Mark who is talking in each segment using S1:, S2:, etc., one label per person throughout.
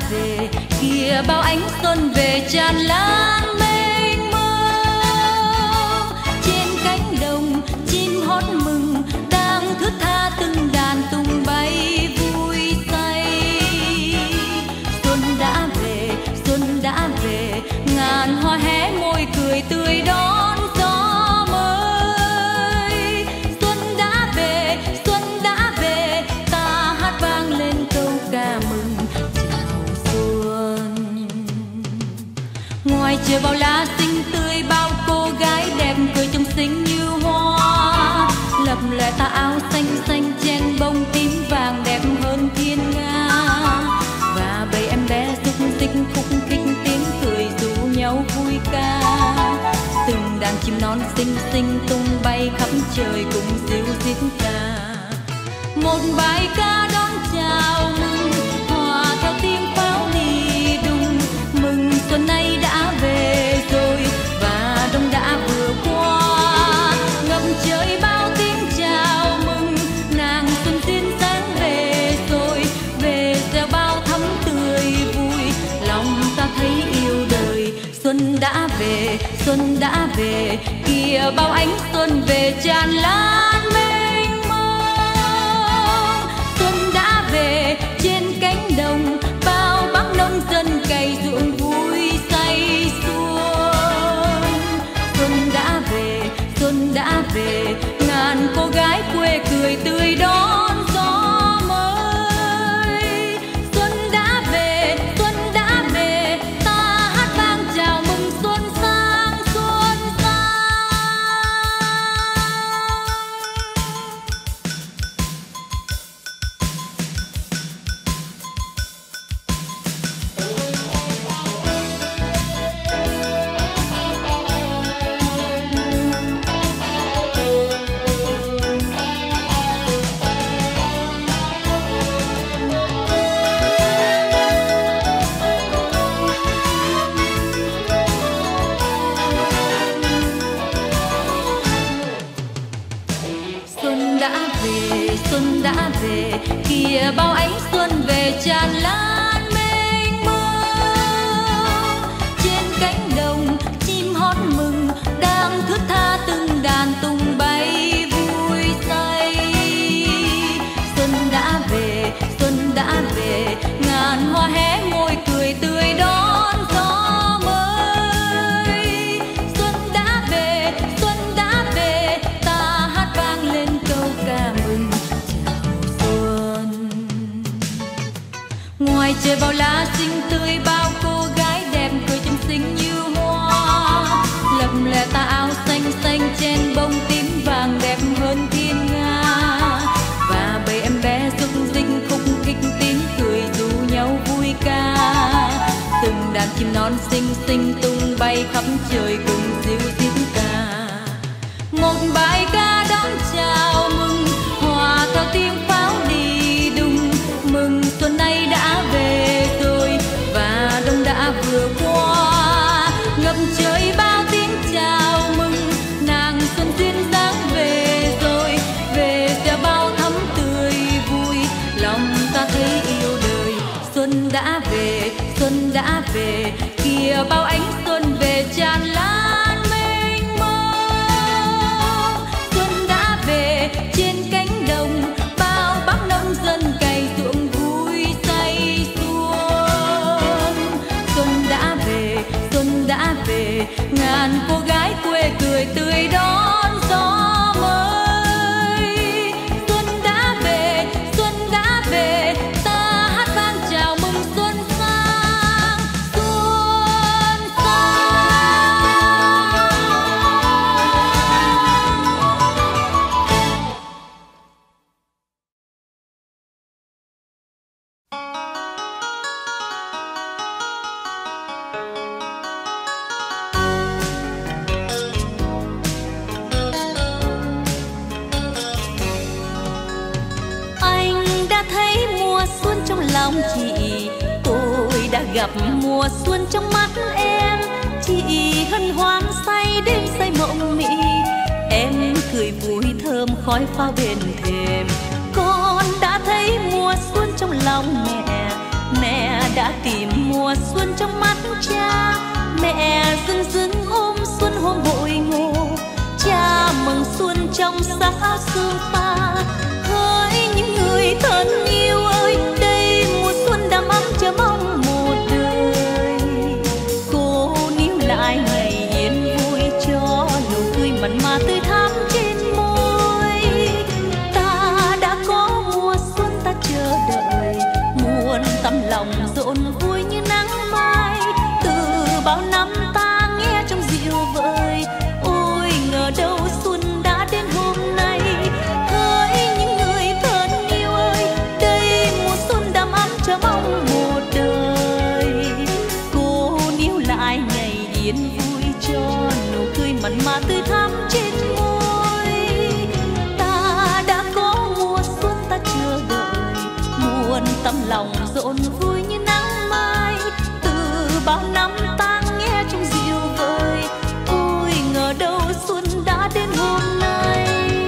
S1: về, kìa bao ánh xuân về tràn lan mênh mông. Trên cánh đồng chim hót mừng đang thướt tha từng đàn tung bay vui say. Xuân đã về, ngàn hoa hé môi cười tươi đón gió mới. Xuân đã về, ta hát vang lên câu ca mừng chào xuân. Ngoài trời bao lá xinh tươi, bao cô gái đẹp cười trong xinh như hoa. Lập lòe tà áo xanh xanh chen bông tím vàng đẹp hơn thiên nga. Và bầy em bé rúc rích khúc khích tiếng cười rủ nhau vui ca. Từng đàn chim non xinh xinh tung bay khắp trời cùng ríu rít ca. Một bài ca đón chào mừng hòa theo tiếng pháo đi đùng. Mừng xuân nay đã về rồi và đông đã vừa qua. Ngập trời bao tiếng chào mừng, nàng xuân duyên dáng về rồi. Về gieo bao thắm tươi vui, lòng ta thấy yêu đời. Xuân đã về, kìa bao ánh xuân về tràn lan mênh mông. Xuân đã về, trên cánh đồng bao bác nông dân cày ruộng vui say xuân. Xuân đã về, ngàn cô gái quê cười tươi đón gió mới. Xuân đã về, ta hát vang chào mừng xuân sang xuân sang. Xuân đã về, kìa bao ánh xuân về tràn lan mênh mông. Trên cánh đồng chim hót mừng đang thướt tha từng đàn tung bay vui say. Xuân đã về, ngàn hoa hé môi cười tươi đón gió mới. Xuân đã về, ta hát vang lên câu ca mừng chào xuân. Ngoài trời bao lá xinh tươi, bao cô gái đẹp cười trong xinh như hoa. Lập lòe tà áo xanh xanh chen bông tím vàng đẹp hơn thiên nga. Và bầy em bé rúc rích khúc khích tiếng cười rủ nhau vui ca. Từng đàn chim non xinh xinh tung bay khắp trời cùng ríu rít ca. Một bài ca đón chào mừng hòa theo tiếng pháo đi đùng. Mừng xuân nay đã về rồi và đông đã vừa qua. Ngập trời bao tiếng chào mừng, nàng xuân duyên dáng về rồi. Về gieo bao thắm tươi vui, lòng ta thấy yêu đời. Xuân đã về, kìa bao ánh xuân về tràn lan mênh mông. Xuân đã về, trên cánh đồng bao bác nông dân cày ruộng vui say xuân. Xuân đã về, ngàn cô gái quê cười tươi đón gió mới. Xuân đã về, ta hát vang chào mừng xuân sang xuân sang.
S2: lòng chị, tôi đã gặp mùa xuân trong mắt em. Chị hân hoan say đêm say mộng mị, em cười vui thơm khói pháo bên thềm. Con đã thấy mùa xuân trong lòng mẹ, mẹ đã tìm mùa xuân trong mắt cha. Mẹ dưng dưng ôm xuân hôm hội ngộ, cha mừng xuân trong xã sương pha. Hỡi những người thân yêu ơi, đây mùa xuân đầm ấm chờ mong một đời. Cô níu lại ngày yên vui cho nụ cười mặn mà tươi thắm trên môi. Ta đã có mùa xuân ta chờ đợi, muôn tấm lòng rộn vui như nắng mai. Từ bao năm ta nghe trong dịu vợi, ôi ngờ đâu xuân đã đến hôm nay. Hỡi những người thân yêu ơi, đây mùa xuân đầm ấm chờ mong một đời. Cô níu lại ngày yên vui cho nụ cười mặn mà tươi thắm trên môi. Ta đã có mùa xuân ta chờ đợi, muôn tấm lòng rộn vui như nắng mai. Từ bao năm ta nghe trong dịu vợi, ôi ngờ đâu xuân đã đến hôm nay.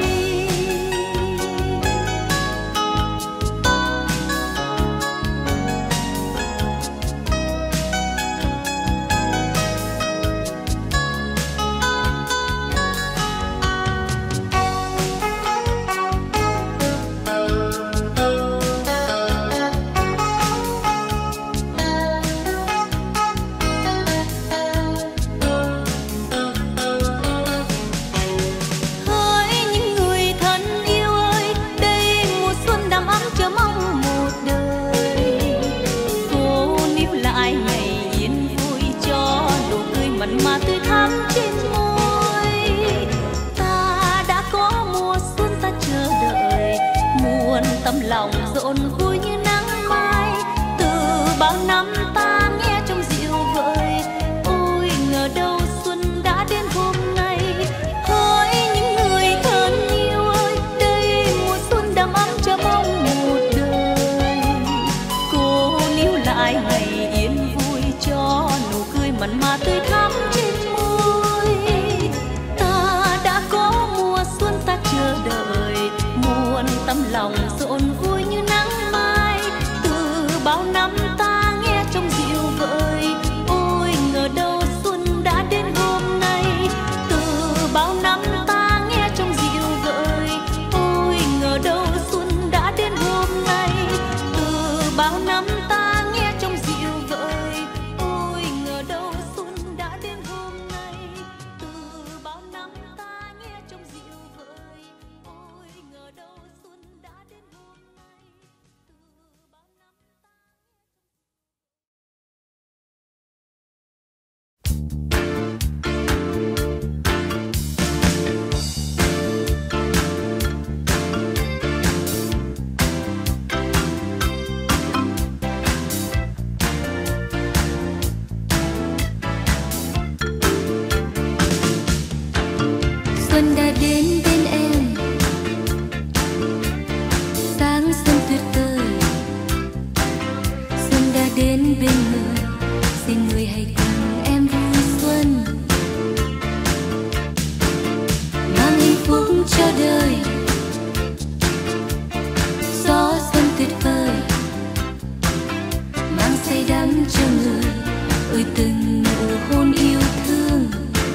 S2: Mà tươi thắm trên môi. Ta đã có mùa xuân ta chờ đợi, muôn tấm lòng rộn vui như nắng mai. Từ bao năm ta nghe trong dịu vợi, ôi ngờ đâu xuân đã đến hôm nay. Hỡi những người thân yêu ơi, đây mùa xuân đầm ấm chờ mong một đời. Cô níu lại ngày yên vui cho nụ cười mặn mà tươi thắm trên môi. Ta đã có mùa xuân ta chờ đợi, muôn tấm lòng rộn vui như nắng mai. Từ bao năm ta nghe trong dịu vợi, ôi ngờ đâu xuân đã đến hôm nay. Từ bao năm ta nghe trong dịu vợi, ôi ngờ đâu xuân đã đến hôm nay. Từ bao năm ta nghe trong dịu vợi, ôi ngờ đâu xuân đã đến hôm nay. Từ bao năm ta nghe trong dịu vợi, ôi ngờ đâu xuân đã đến hôm nay. Từ bao năm
S1: Xuân đã đến bên em, sáng xuân tuyệt vời. Xuân đã đến bên người, xin người hãy cùng em vui xuân, mang hạnh phúc cho đời. Gió xuân tuyệt vời, mang say đắm cho người, ơi từng nụ hôn yêu thương.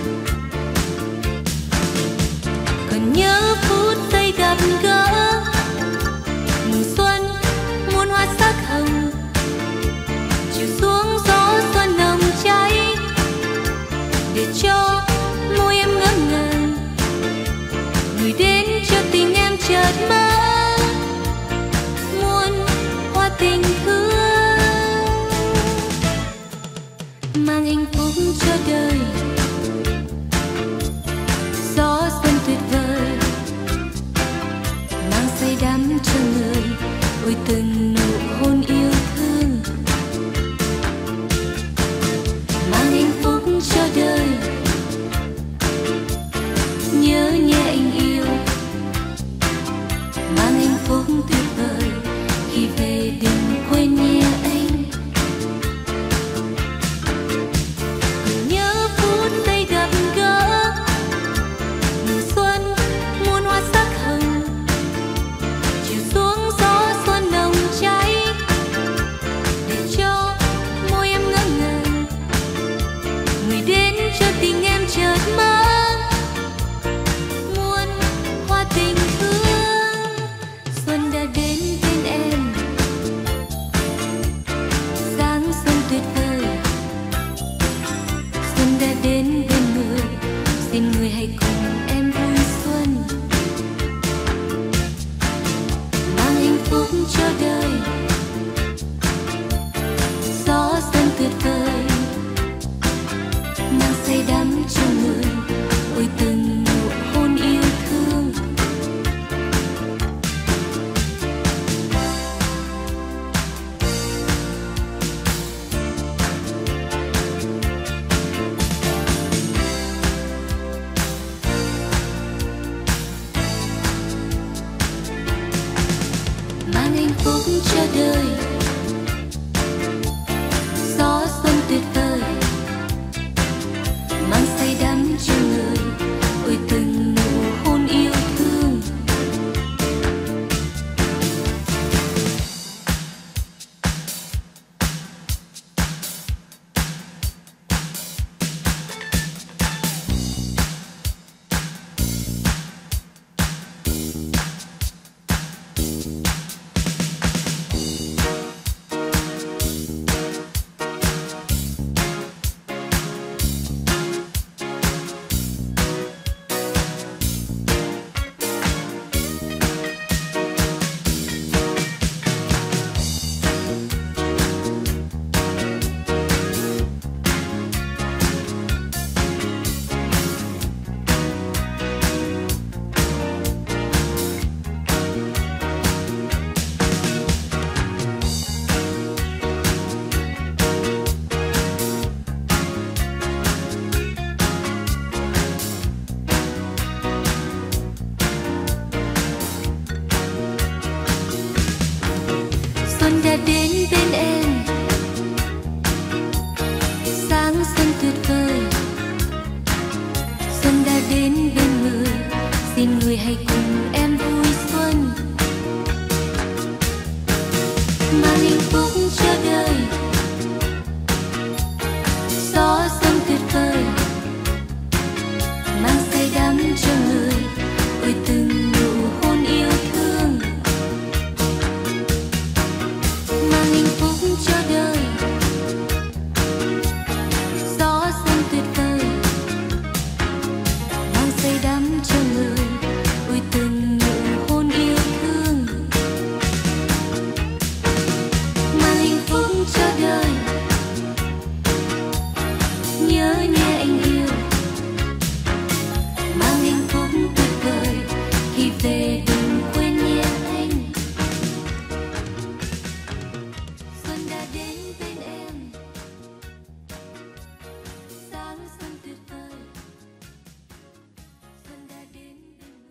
S1: Nhớ phút giây gặp gỡ, mùa xuân muôn hoa sắc hồng, chiều xuống gió xuân nồng cháy, để cho môi em ngỡ ngàng. Người đến cho tình em chợt mơ, muôn hoa tình thương, mang hạnh phúc cho đời. Gió xuân tuyệt vời, mang say đắm cho người, ôi từng nụ hôn yêu thương, mang hạnh phúc cho đời. Nhớ nhé anh yêu, mang hạnh phúc tuyệt vời, khi về đừng quên nhé anh. Nhớ phút giây gặp gỡ, mùa xuân muôn hoa sắc hồng, chiều xuống gió xuân nồng cho đời. Gió xuân tuyệt vời mang say đắm cho người, ôi từng nụ hôn yêu thương. Xuân đã đến bên em, sáng xuân tuyệt vời. Xuân đã đến bên người, xin người hãy cùng em vui xuân. Mang hạnh phúc cho đời, gió xuân tuyệt vời mang say đắm cho người, ôi từng nụ hôn yêu thương. Mang hạnh phúc cho đời, gió xuân tuyệt vời mang say đắm cho người, ôi từng nụ hôn yêu thương. Mang hạnh phúc cho đời, nhớ nhé anh yêu. Mang hạnh phúc tuyệt vời, khi về đừng quên nhé anh. Xuân đã đến bên em, sáng xuân tuyệt vời. Xuân đã đến bên người.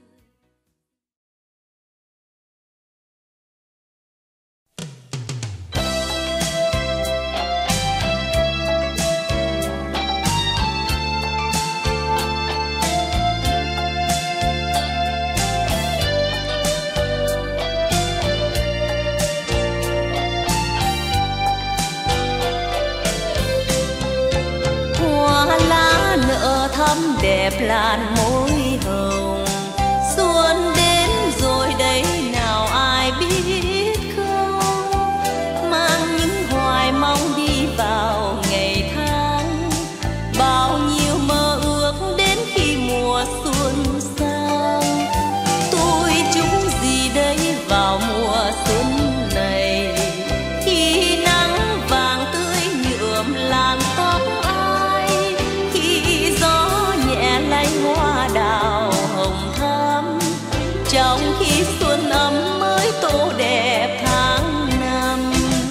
S2: Hoa lá nở thắm đẹp làn môi hồng. Xuân đến rồi đấy nào ai biết không, mang những hoài mong đi vào ngày tháng. Bao nhiêu mơ ước đến khi mùa xuân sang. Tôi trúng gì đây vào mùa xuân này, khi nắng vàng tươi nhuộm làn tóc ai, khi gió nhẹ lay hoa đào hồng thắm, trong khi xuân ấm mới tô đẹp tháng năm.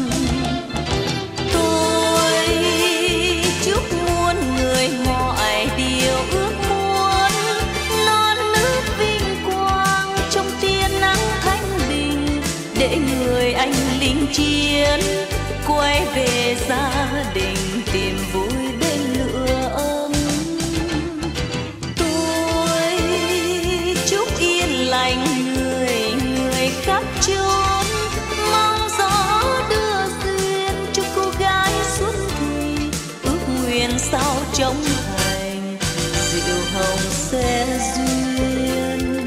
S2: Tôi chúc muôn người mọi điều ước muốn, non nước vinh quang trong tia nắng thanh bình, để người anh lính chiến quay về gia đình tìm vui bên lửa ấm. Tôi chúc yên lành người khắp chốn, mong gió đưa duyên cho cô gái xuân thì ước nguyện sao trông thành diệu hồng sẽ duyên.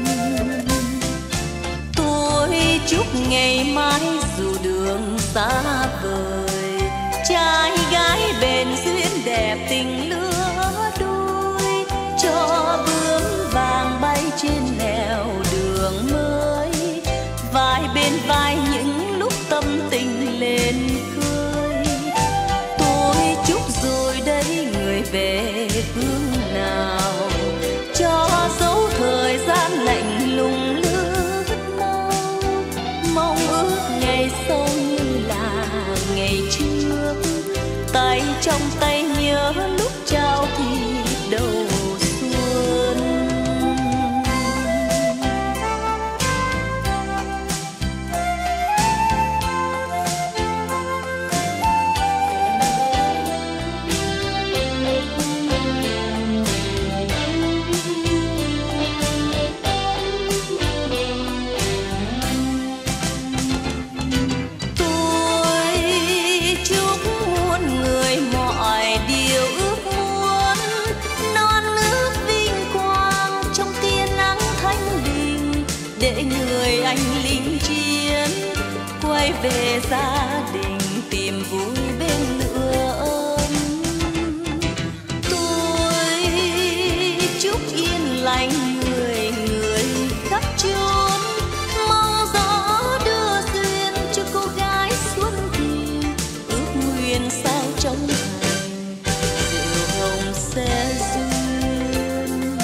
S2: Tôi chúc ngày mai dù đường xa vời, trai gái bền duyên đẹp tình lứa đôi, cho bướm vàng bay trên nẻo đường mới, vai bên vai những lúc tâm tình lên khơi. Tôi chúc rồi đây người về phương nào, cho dấu thời gian lạnh lùng lướt mau. Mong ước ngày sau như là ngày trước, tay trong tay nhớ lúc trao thì đầu xuân. để người anh lính chiến quay về gia đình tìm vui bên lửa ấm. Tôi chúc yên lành người người khắp chốn, mong gió đưa duyên cho cô gái xuân thì ước nguyện sao trong thành rượu hồng sẽ duyên.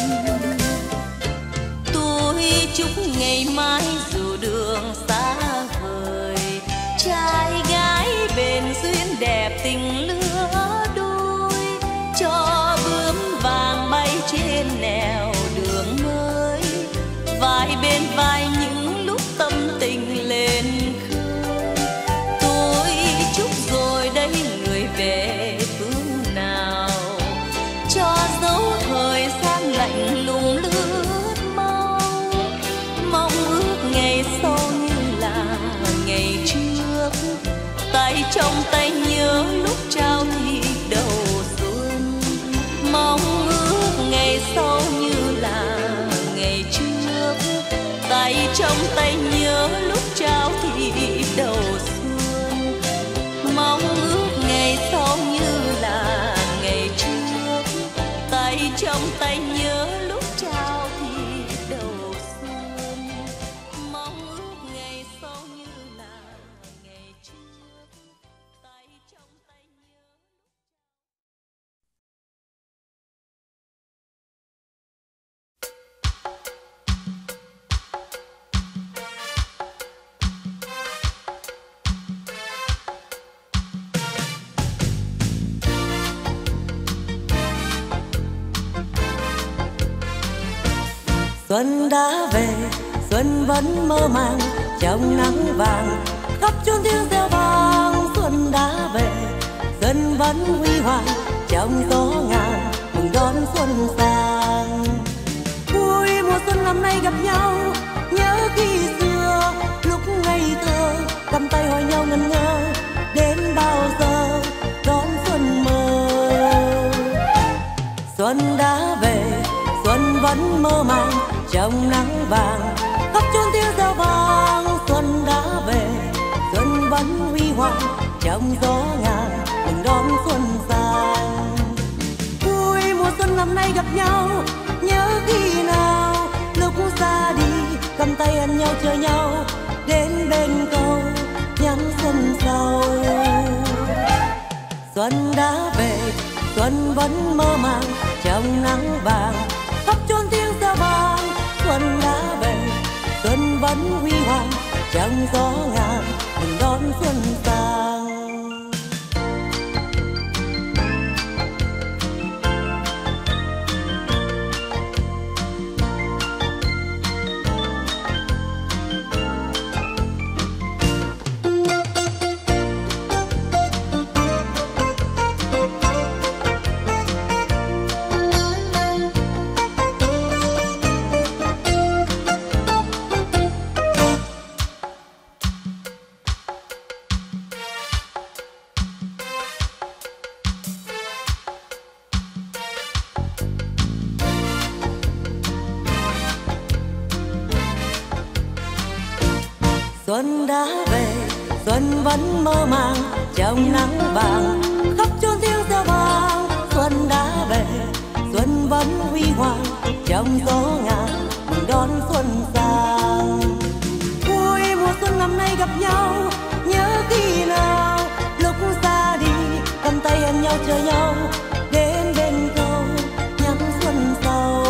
S2: Tôi chúc ngày mai dù đường xa vời, trai gái bền duyên đẹp tình lứa đôi, cho bướm vàng bay trên nẻo đường mới, vai bên vai những lúc tâm tình lên khơi. Tôi chúc rồi đây người về phương nào, cho dấu thời gian lạnh lùng lướt mau, mong ước ngày sau như là ngày trước, tay trong tay nhớ lúc trao thì đầu xuân. Mong ước ngày sau như là ngày trước, tay trong tay nhớ lúc trao thì đầu xuân. Mong ước ngày sau như là ngày trước, tay trong tay nhớ lúc trao thì đầu xuân. Mong ước ngày sau như là ngày trước, tay trong tay nhớ.
S3: Xuân đã về, xuân vẫn mơ màng trong nắng vàng, khắp chốn tiếng reo vang. Xuân đã về, xuân vẫn huy hoàng trong gió ngàn, mừng đón xuân sang. Vui mùa xuân năm nay gặp nhau, nhớ khi xưa lúc ngây thơ, cầm tay hỏi nhau ngẩn ngơ, đến bao giờ đón xuân mơ. Xuân đã về, xuân vẫn mơ màng trong nắng vàng, khắp chốn tiếng reo vang. Xuân đã về, xuân vẫn huy hoàng trong gió ngàn, mừng đón xuân sang. Vui mùa xuân năm nay gặp nhau, nhớ khi nào lúc ra đi, cầm tay ân nhau chờ nhau, đến bên cầu nhắn xuân sau. Xuân đã về, xuân vẫn mơ màng trong nắng vàng, khắp chốn tiếng reo vang. Xuân đã về, xuân vẫn huy hoàng trong gió ngàn, mừng đón xuân sang. Xuân đã về, xuân vẫn mơ màng trong nắng vàng, khắp chốn tiếng reo vang. Xuân đã về, xuân vẫn huy hoàng trong gió ngàn, mừng đón xuân sang. Vui mùa xuân năm nay gặp nhau, nhớ khi nào lúc ra đi, cầm tay ân nhau chờ nhau, đến bên cầu nhắn xuân sau.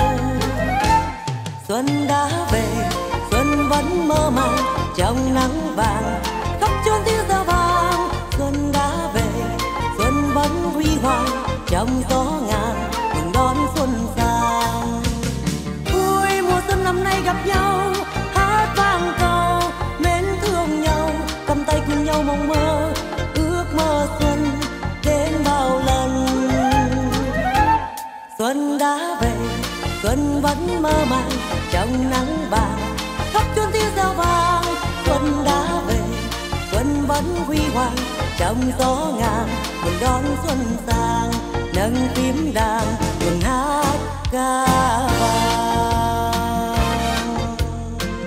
S3: Xuân đã về, xuân vẫn mơ màng trong nắng vàng, khắp chốn tiếng reo vang. Xuân đã về, xuân vẫn huy hoàng trong gió ngàn, mừng đón xuân sang. Vui mùa xuân năm nay gặp nhau, hát vang câu mến thương nhau, cầm tay cùng nhau mong mơ, ước mơ xuân đến bao lần. Xuân đã về, xuân vẫn mơ màng trong nắng vàng, khắp chốn tiếng reo vang. Xuân đã về, xuân vẫn huy hoàng trong gió ngàn, mừng đón xuân sang. Nâng phím đàn mừng hát ca vang.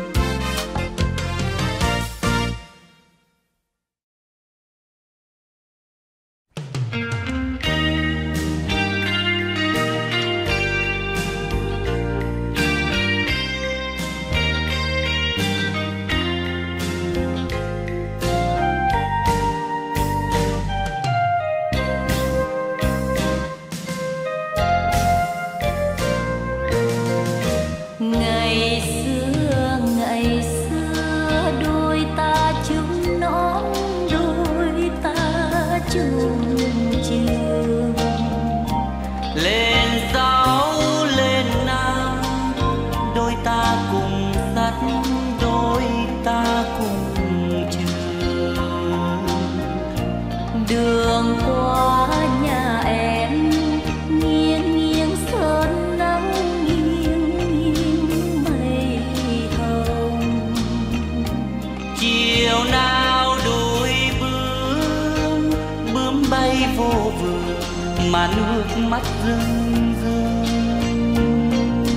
S4: vô vừng mà nước mắt rưng rưng.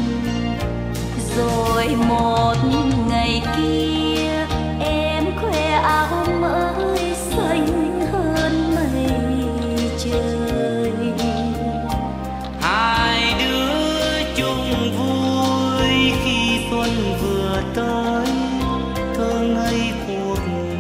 S2: Rồi một ngày kia em khoe áo mới xanh hơn mây trời.
S4: Hai đứa chung vui khi xuân vừa tới, thơ ngây cuộc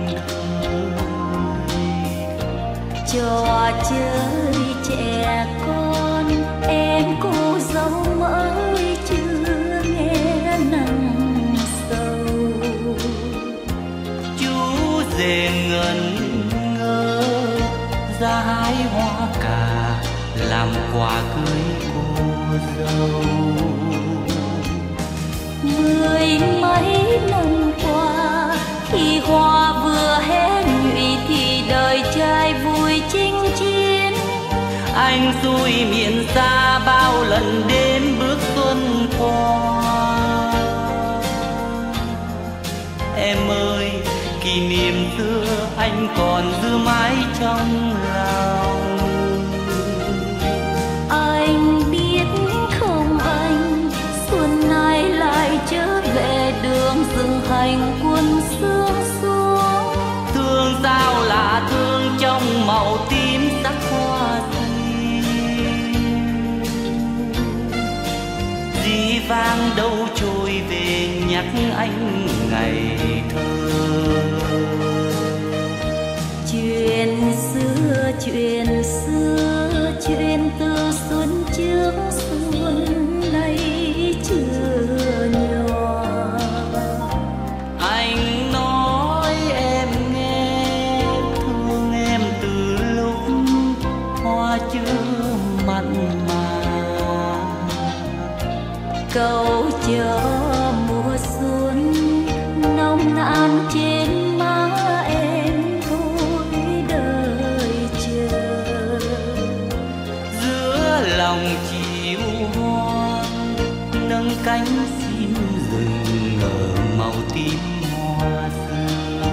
S4: đời.
S2: Trò chơi trẻ con em cô dâu mới chưa nghe nắng sầu.
S4: Chú rể ngẩn ngơ ra hái hoa cà làm quà cưới cô dâu.
S2: Mười mấy năm qua khi hoa vừa hé nhụy thì đời trai vui chinh chiến.
S4: Anh xuôi miền xa bao lần đến bước xuân qua. Em ơi, kỷ niệm xưa anh còn giữ mãi trong lòng.
S2: Anh biết không anh, xuân nay lại trở về đường rừng hành quân xưa xuống.
S4: Thương sao là thương trong màu tím sắc hoa xinh. Dĩ vang đâu trôi về nhắc anh ngày thơ.
S2: Chuyện xưa chuyện từ xuân trước xuân nay chưa nhòa.
S4: Anh nói em nghe, thương em từ lúc hoa chưa mặn mà.
S2: Câu chờ mùa xuân nồng nàn trên má em thôi đời chờ.
S4: Giữa lòng chiều hoang nâng cánh xin rừng ở màu tím hoa xưa.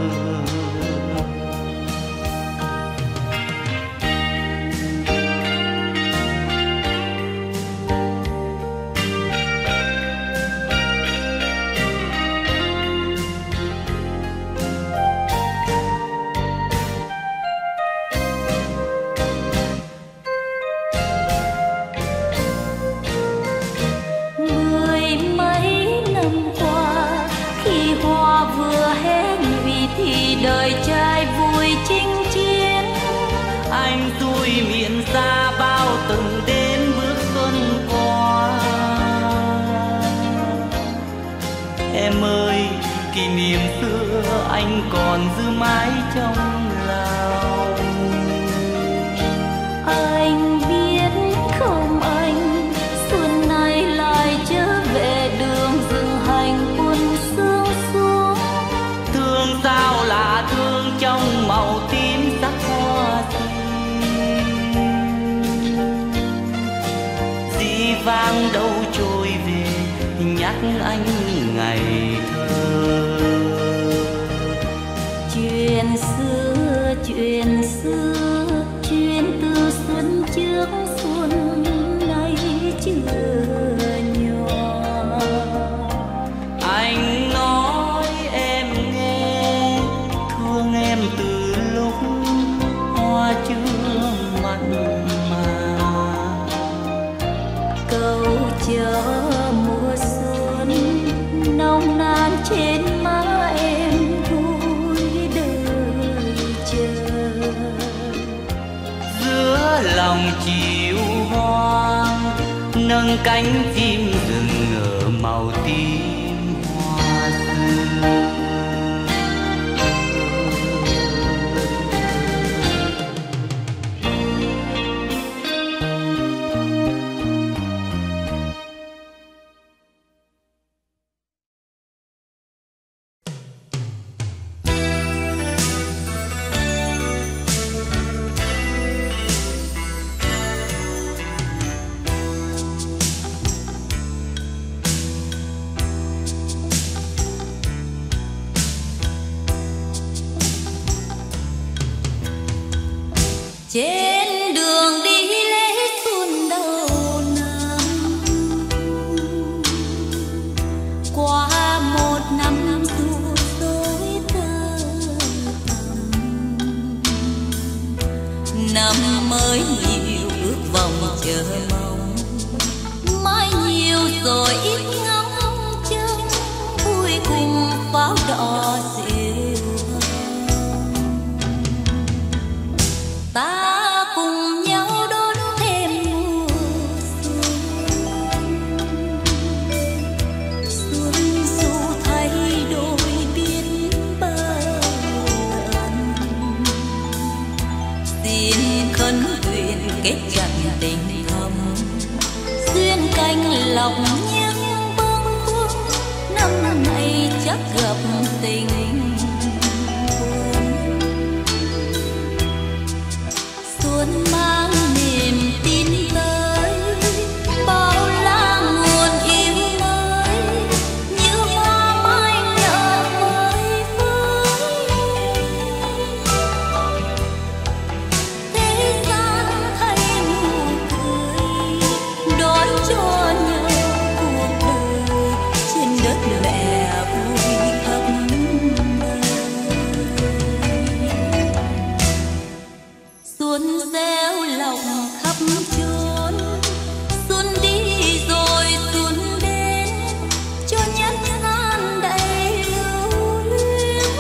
S2: Mười mấy năm qua khi hoa vừa hé nhụy thì đời trai vui chinh chiến.
S4: Anh xuôi miền xa bao từng đến bước xuân qua. Em ơi, kỷ niệm xưa anh còn giữ mãi trong lòng.
S2: Anh biết không anh, xuân nay lại trở về đường rừng hành quân xưa xuống.
S4: Thương sao là thương trong màu tím sắc hoa xinh. Dĩ vang đâu trôi về nhắc anh ngày thơ.
S2: Chuyện xưa chuyện từ xuân trước xuân nay chưa nhòa.
S4: Anh nói em nghe, thương em từ lúc hoa chưa mặn mà.
S2: Câu chờ mùa xuân nồng nàn trên má em thôi đời chờ.
S4: Giữa lòng chiều hoang nâng cánh chim rừng ở màu tím hoa xưa.
S1: trên đường đi lễ xuân đầu năm, qua một năm ru rối tơ tằm, năm mới nhiều ước vọng chờ mong, mai nhiều rồi ít ngóng trông, vui cùng pháo đỏ rêu hồng. Ta cùng nhau đón thêm mùa xuân, xuân dù thay đổi biết bao lần, xin khấn nguyện kết chặt tình thầm, duyên canh lọc những bâng khuâng, năm nay chắc gặp tình xuân mang niềm tin tới, bao la nguồn yêu mới, như hoa mai nở mới vơi. Thế gian thay nụ cười, đón cho nhau cuộc đời, trên đất mẹ vui khắp nơi. Xuân gieo lòng khắp chốn, xuân đi rồi xuân đến, cho nhân gian đầy lưu luyến.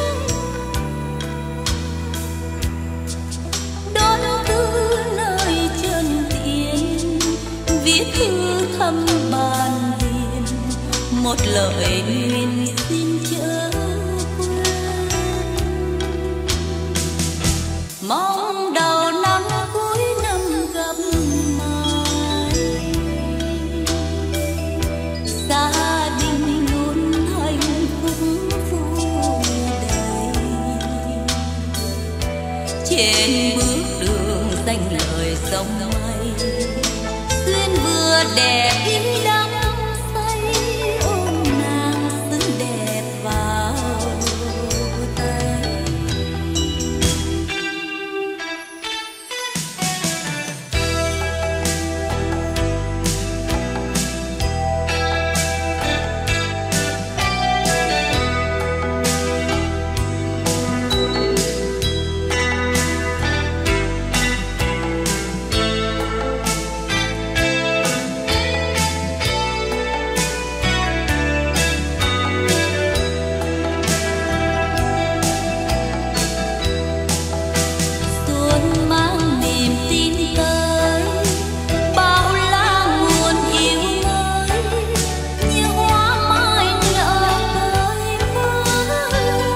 S1: Đón thư nơi chân tiền, viết thư thăm bàn hiền, một lời nguyện xin chớ quên. Mong đầu năm cuối năm gặp mai, gia đình luôn hạnh phúc vui đầy, trên bước đường danh lời sông mây, duyên vừa đẹp ý đắm say, ôm nàng xứng đẹp vào tay. Xuân mang niềm tin tới, bao la nguồn yêu mới, như hoa mai nở vơi vơi.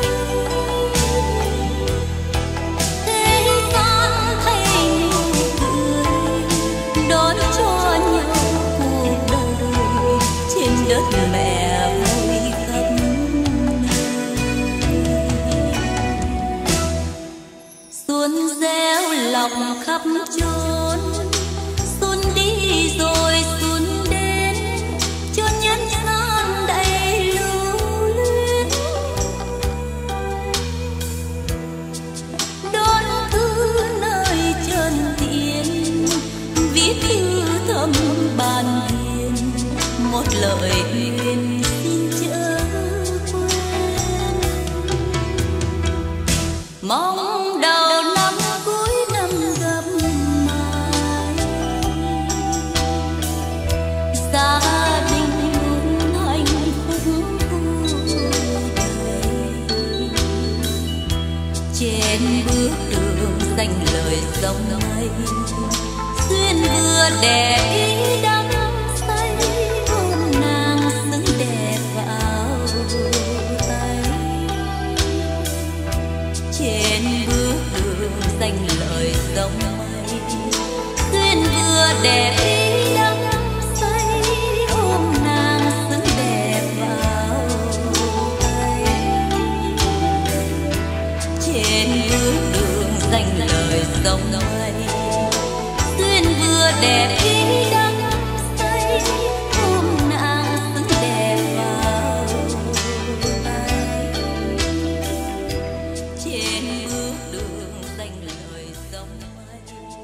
S1: Thế gian thay nụ cười, đón cho nhau cuộc đời, trên đất mẹ vui khắp nơi. Xuân gieo lòng khắp chốn, xuân đi rồi xuân đến, cho nhân gian đầy lưu luyến. Đón thư nơi chân tiền, viết thư thăm bàn hiền, một lời nguyện xin chớ quên. Mong đầu năm cuối năm gặp mai, gia đình luôn hạnh phúc vui đầy, trên bước đường danh lời sông mây, duyên vừa đẹp ý đắm say, ôm nàng xứng đẹp vào tay. Trên bước đường danh lời sông mây, duyên vừa đẹp ý đắm say, ôm nàng xứng đẹp vào tay. Trên bước đường danh lời sông mây, duyên vừa đẹp ý đắm say, ôm nàng xứng đẹp vào tay. Trên bước đường danh lời sông mây.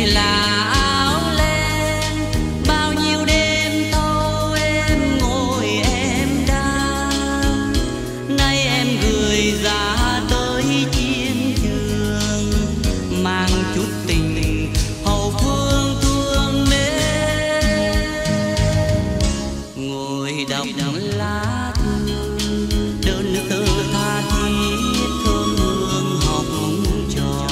S4: là áo len, bao nhiêu đêm thâu em ngồi em đan. Nay em gửi ra tới chiến trường, mang chút tình hậu phương thương mến. Ngồi đọc lá thư đơn sơ tha thiết, thơm hương học trò.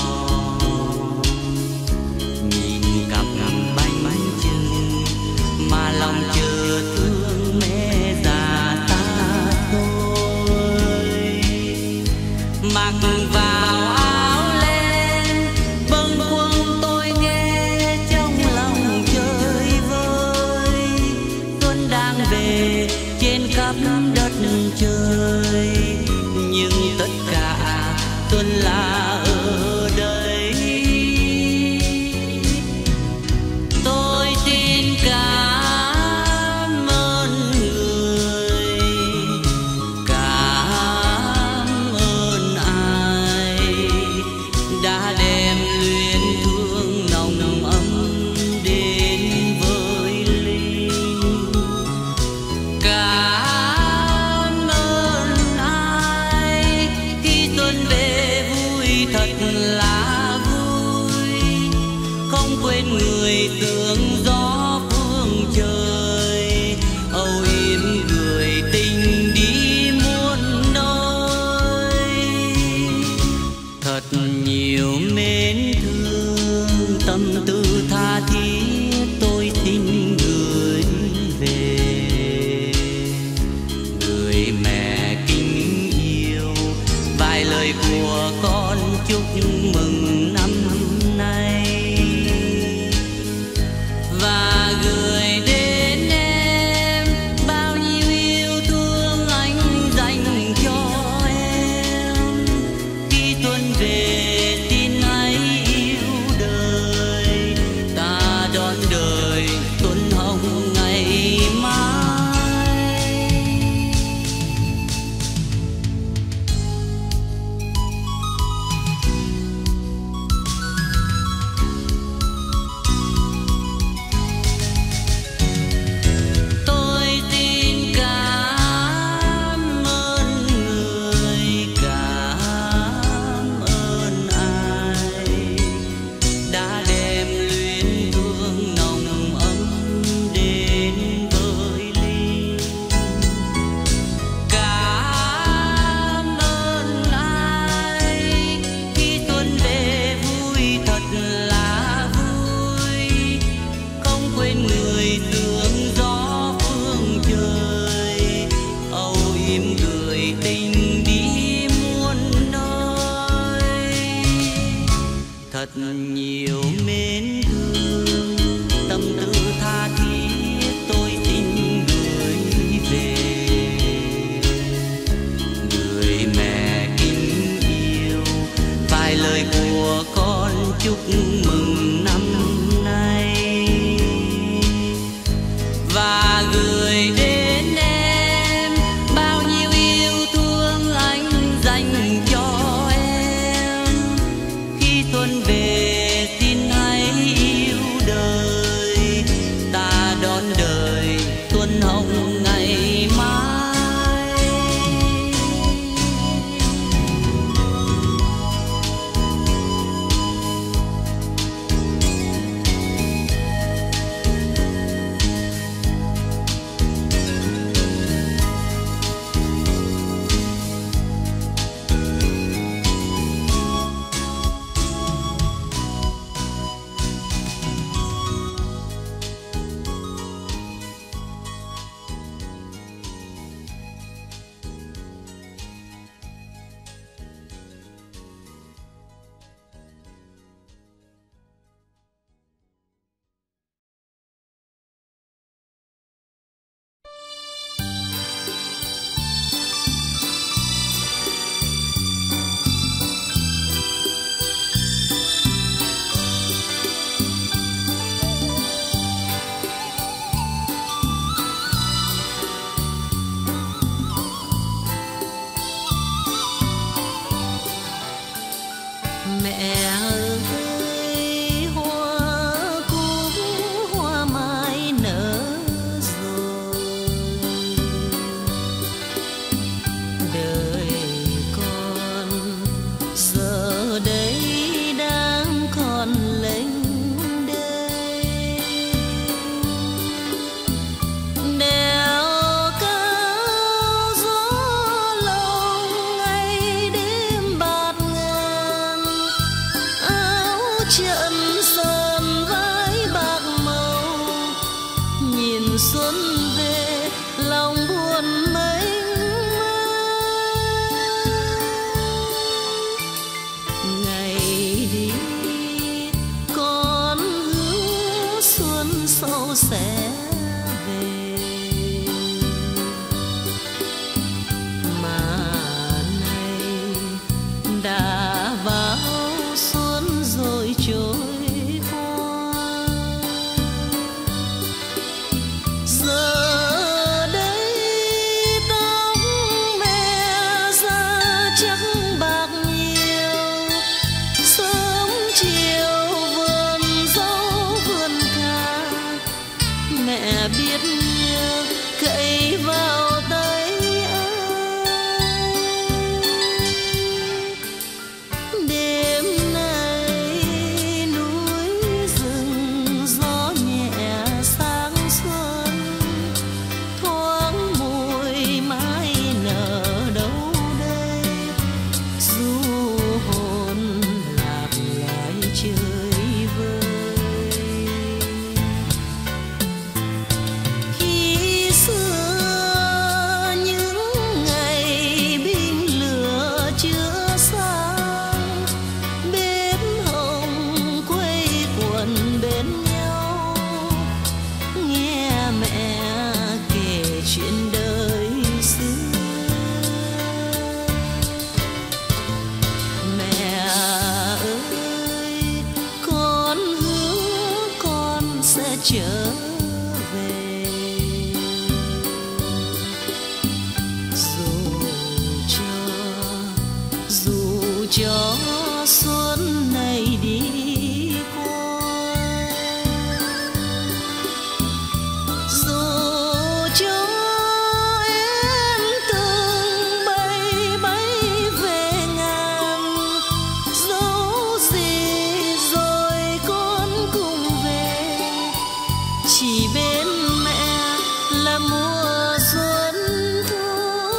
S4: Nhìn cặp bánh chưng mà lòng chờ thương mẹ già ta tôi. Mặc vào áo len bâng khuâng tôi nghe trong lòng chơi vơi. Xuân đang về trên khắp đất trời, nhưng tất cả xuân là ở đây. Tôi xin cảm ơn người, cảm ơn ai đã đem luyến thương nồng ấm đến với Linh. Cảm ơn ai khi xuân về vui thật là vui, không quên người sương gió phương trời, âu yếm gửi tình đi muôn nơi. Thật nhiều mến thương tâm tư tha thiết tôi xin gửi về. Người mẹ kính yêu, vài lời của con chúc mừng năm nay. Và gửi đến em bao nhiêu yêu thương anh dành cho em. Khi xuân về xin hãy yêu đời, ta
S3: sẽ về. Mà nay đã vào xuân rồi trôi qua, giờ đây tóc mẹ già chắc bạc nhiều, sớm chiều vườn dâu vườn cà mẹ biết nhớ cậy vào tay ai. Đêm nay núi rừng gió nhẹ sáng xuân, thoáng mùi mai nở đâu đây, du hồn lạc loài chơi vơi. Khi xưa những ngày binh lửa chưa sang, bếp hồng quây quần bên nhau, nghe mẹ kể chuyện đời xưa. Mẹ ơi, con hứa con sẽ trở về, dù cho xuân này đi qua, dù cho em từng bay bay về ngàn, dẫu gì rồi con cùng về, chỉ bên mẹ là mùa xuân thôi.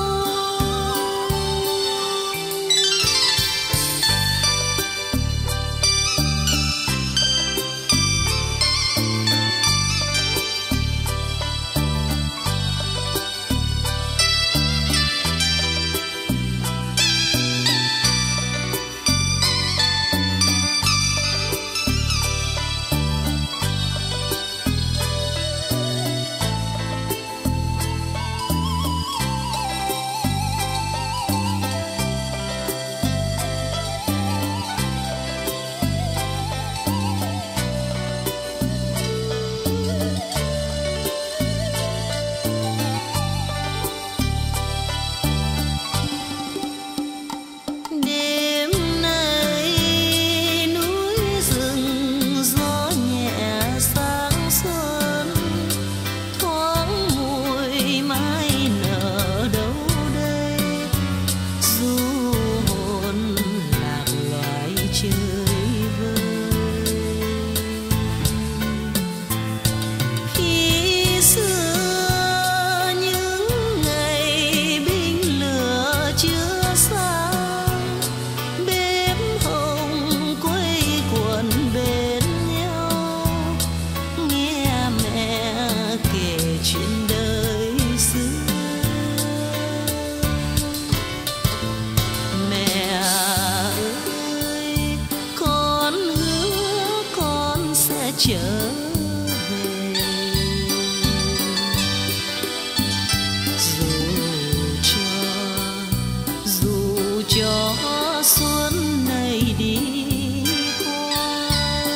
S3: Đêm nay núi rừng gió nhẹ sáng xuân, thoáng mùi mai nở đâu đây, du hồn lạc loài chơi vơi. Khi xưa những ngày binh lửa chưa sang, bếp hồng quây quần bên nhau, nghe mẹ kể chuyện đời xưa. Mẹ ơi, con hứa con sẽ trở về, dù cho xuân này đi qua,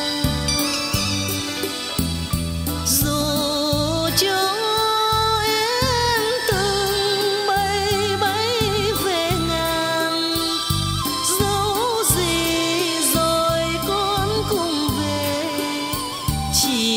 S3: dù cho em từng bay bay về ngàn, dẫu gì rồi con cùng về, chỉ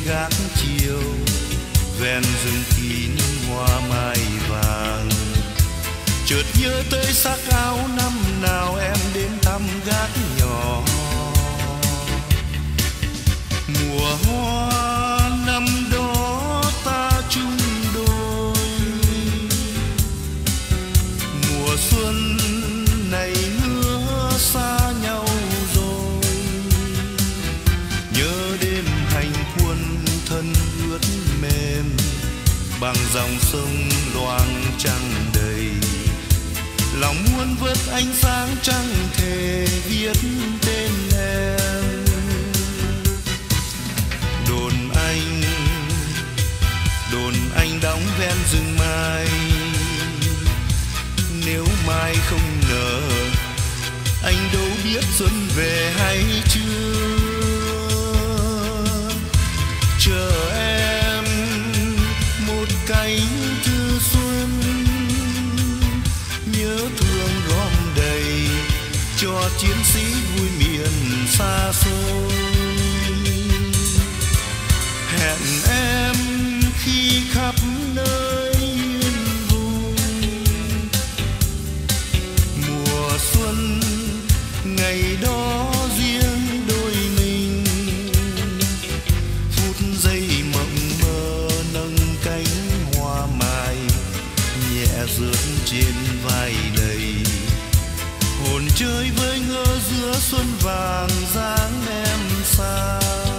S5: gác chiều ven rừng kín hoa mai vàng. Chợt nhớ tới sắc áo năm nào em đến thăm gác nhỏ. Mùa hoa năm đó ta chung đôi, mùa xuân này nữa xa nhau rồi. Nhớ đêm hành quân thân ướt mềm bằng dòng sông loang trăng đầy. Lòng muốn vớt ánh sáng trăng thề viết tên em. Đồn anh đóng ven rừng mai. Nếu mai không nở anh đâu biết xuân về hay chưa. Chờ em một cánh thư xuân, nhớ thương gom đầy cho chiến sĩ vui miền xa xôi. Hẹn em khi khắp nơi yên vui, mùa xuân ngày đó riêng đôi mình. Phút giây mộng mơ nâng cánh hoa mai nhẹ rướt trên vai đầy. Hồn chơi với ngỡ giữa xuân vàng dáng em sang.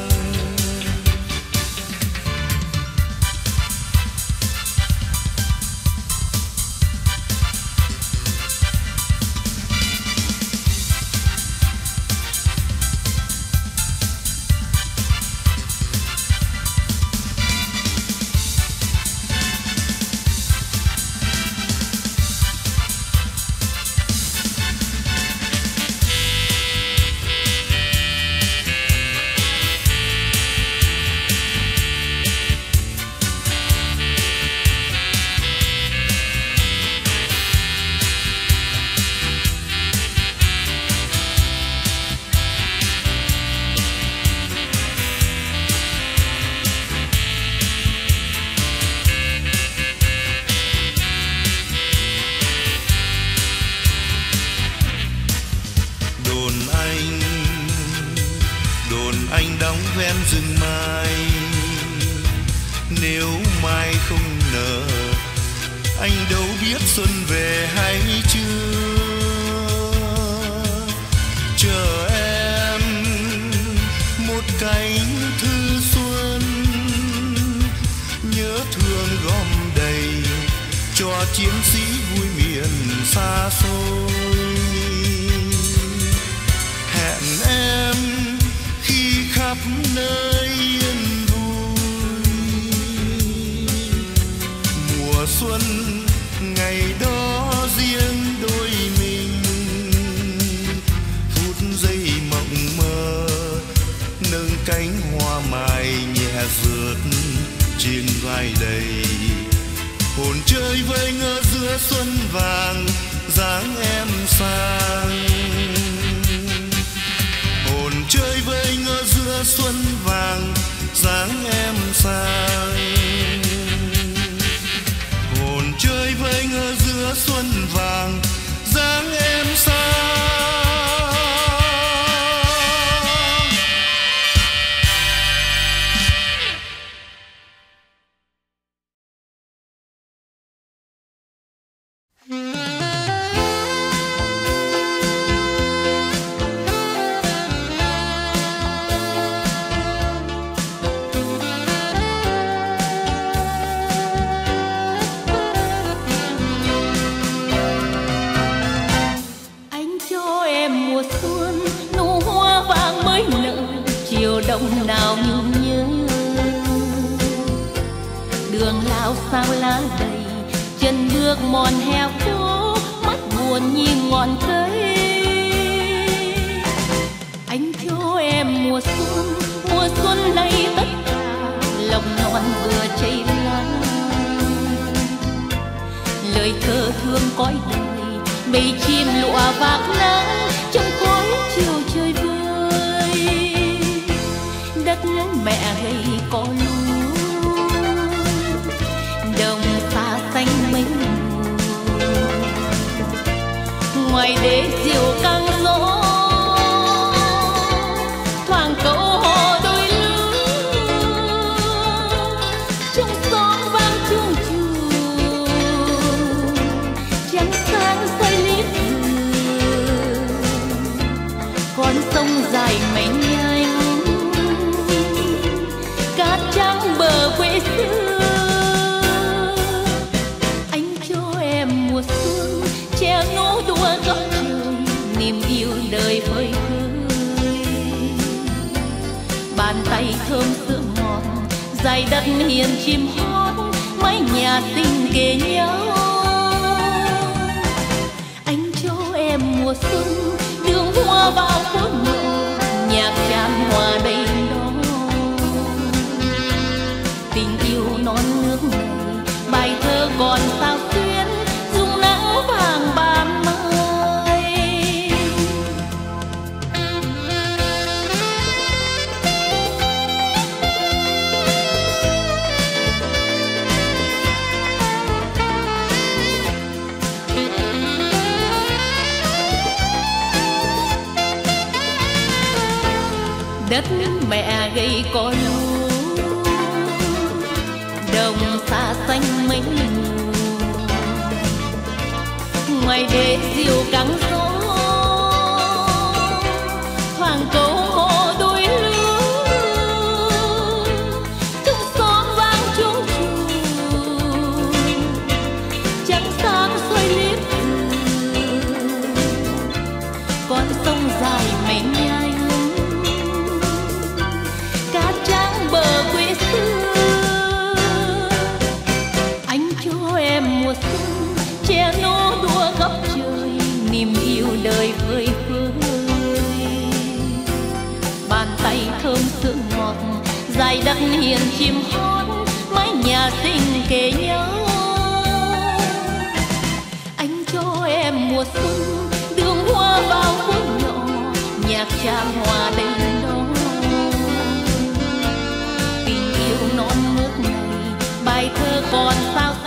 S5: Anh đóng ven rừng mai. Nếu mai không nở anh đâu biết xuân về hay chưa. Chờ em một cánh thư xuân, nhớ thương gom đầy cho chiến sĩ vui miền xa xôi. Hẹn em khắp nơi yên vui, mùa xuân ngày đó riêng đôi mình. Phút giây mộng mơ nâng cánh hoa mai nhẹ rượt trên vai đầy. Hồn chơi với ngỡ giữa xuân vàng dáng em sang. Hồn chơi với ngỡ giữa xuân vàng dáng em sang. Hồn chơi với ngỡ giữa xuân vàng dáng em sang.
S2: Đông nào nhớ đường lao sao lá đầy, chân bước mòn hè phố, mắt buồn nhìn ngọn cây. Anh cho em mùa xuân này tất cả lòng non vừa cháy lan. Lời thơ thương cõi đời, bầy chim lụa vạc nắng trong khói chiều trời vơi. Đất mẹ gầy có lúa, đồng xa xanh mênh mông, ngoài đê diều căng gió thoảng câu hò đôi lứa, trong gió vang chuông chùa trắng sáng xoay liếp dừa, con sông dài mênh nhanh cát trắng bờ quê xưa. Anh cho em mùa xuân treo nô đua góc trời, niềm yêu đời vơi khơi, bàn tay thơm sữa ngọt dày đất hiền chim hót, mái nhà tình kề nhau. Anh cho em mùa xuân đường hoa bao phố nhỏ, nhạc tràn hòa đầy đó, tình yêu non nước này bài thơ còn sao xuyến dung nắng vàng ban mai. Đất mẹ gầy có lúa, đồng xa xanh mênh mông, ngoài đê diều căng gió thoảng câu hò đôi lứa, trong xóm vang chuông chùa trắng sáng xoay liếp dừa, con sông dài mênh nhanh cát trắng bờ quê xưa. Anh cho em mùa xuân che nô đua góc trời, niềm yêu đời vơi vơi, bàn tay thơm sữa ngọt dài đất hiền chim hót, mái nhà tình kề nhau. Anh cho em mùa xuân đường hoa bao phố nhỏ, nhạc tràn hòa đầy đó, tình yêu non nước này bài thơ còn sao